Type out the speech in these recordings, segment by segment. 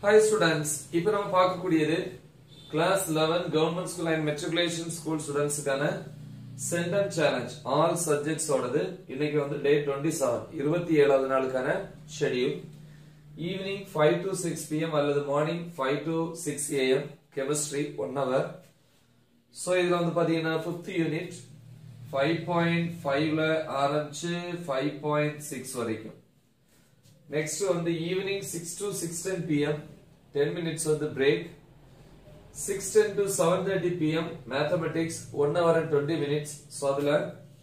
Hi students, இப்போ நம்ம பார்க்கக்கூடியது class 11 government school and matriculation school students கான Centum challenge all subjects ஓடது இன்னைக்கு வந்து day 27 27வது நாளுக்கான schedule evening 5 to 6 pm அல்லது morning 5 to 6 am chemistry 1 hour so இதுல வந்து பாத்தீங்கன்னா 5th unit 5.5 ல ஆரம்பிச்சு 5.6 வரைக்கும் Next on the evening 6 to 6:10 pm 10 minutes on the break 6:10 to 7:30 pm mathematics 1 hour and 20 minutes so adula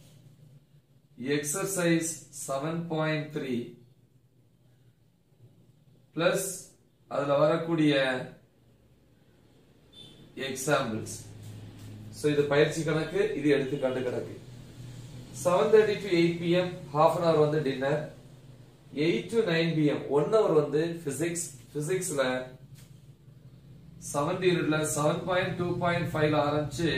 exercise 7.3 plus adula varakudiya examples so idu payirchi kanakku idu eduthukaattu kanakku 7:30 to 8 pm half an hour on the dinner 8 to 9 pm 1 hour வந்து physics ல 7th unit ல 7.2.5 ல ஆரம்பிச்சு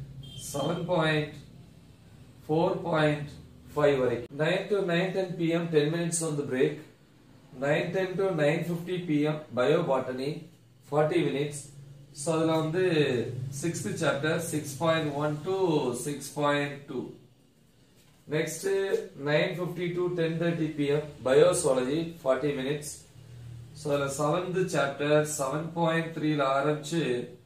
7.4.5 வரைக்கும் 9 to 9:10 pm 10 minutes on the break 9:10 to 9:50 pm biobotany 40 minutes so அதுல வந்து 6th chapter 6.1 to 6.2 Next 9:50 to 10:30 pm biosology 40 minutes so the 7th chapter 7.3 ல ஆரம்பிச்சு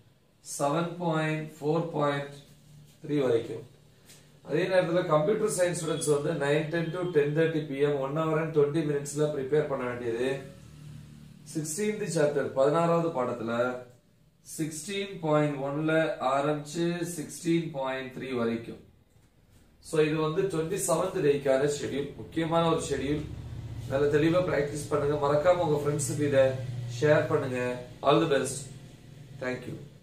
7.4.3 வரைக்கும் அதே நேரத்துல கம்ப்யூட்டர் சயின்ஸ் ஸ்டூடண்ட்ஸ் வந்து 9:10 to 10:30 pm 1 hour and 20 minutes ல prepare பண்ண வேண்டியது 16th chapter 16வது பாடத்துல 16.1 ல ஆரம்பிச்சு 16.3 வரைக்கும் So, இது வந்து 27th டேக்கான ஷெட்யூல் முக்கியமான ஒரு ஷெட்யூல் நல்ல தெளிவா பிராக்டீஸ் பண்ணுங்க மறக்காம உங்க ஃப்ரெண்ட்ஸ்க்கு இத ஷேர் பண்ணுங்க all the best Thank you